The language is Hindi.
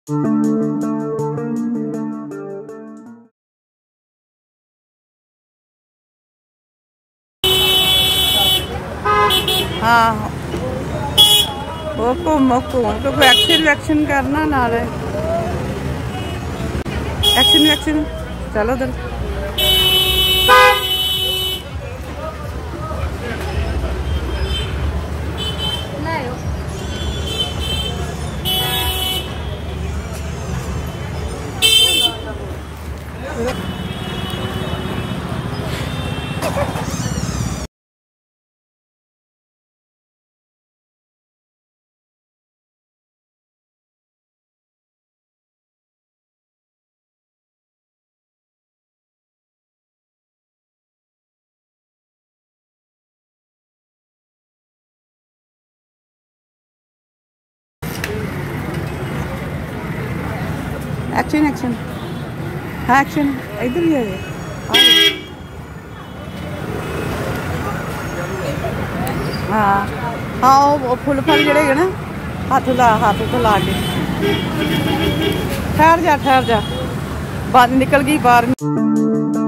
हाँ वो घूम तो वैक्सीन वैक्सीन करना नाल वैक्सीन वैक्सीन चलो उधर एक्शन एक्शन हाँ एक्शन इधर ही है हाँ हाँ वो फुल फल जड़े है ना हाथ तो ला के ठहर जा बाद निकल गई बाहर।